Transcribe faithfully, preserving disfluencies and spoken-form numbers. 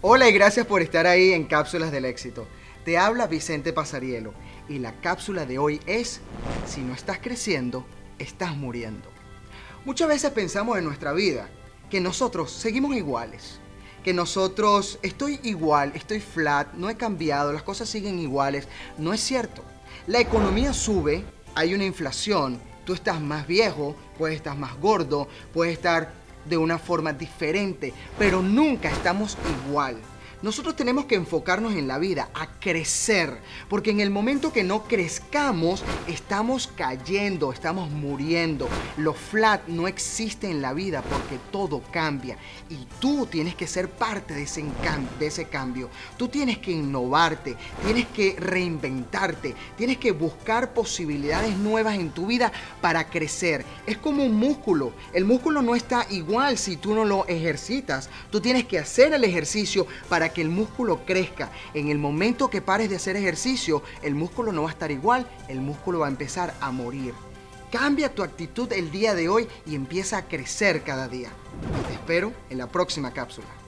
Hola y gracias por estar ahí en Cápsulas del Éxito. Te habla Vicente Pasarielo y la cápsula de hoy es: si no estás creciendo, estás muriendo. Muchas veces pensamos en nuestra vida que nosotros seguimos iguales, que nosotros estoy igual, estoy flat, no he cambiado, las cosas siguen iguales. No es cierto. La economía sube, hay una inflación, tú estás más viejo, puedes estar más gordo, puedes estar de una forma diferente, pero nunca estamos igual. Nosotros tenemos que enfocarnos en la vida, a crecer, porque en el momento que no crezcamos, estamos cayendo, estamos muriendo. Lo flat no existe en la vida porque todo cambia y tú tienes que ser parte de ese, de ese cambio. Tú tienes que innovarte, tienes que reinventarte, tienes que buscar posibilidades nuevas en tu vida para crecer. Es como un músculo. El músculo no está igual si tú no lo ejercitas. Tú tienes que hacer el ejercicio para que el músculo crezca. En el momento que pares de hacer ejercicio, el músculo no va a estar igual, el músculo va a empezar a morir. Cambia tu actitud el día de hoy y empieza a crecer cada día. Te espero en la próxima cápsula.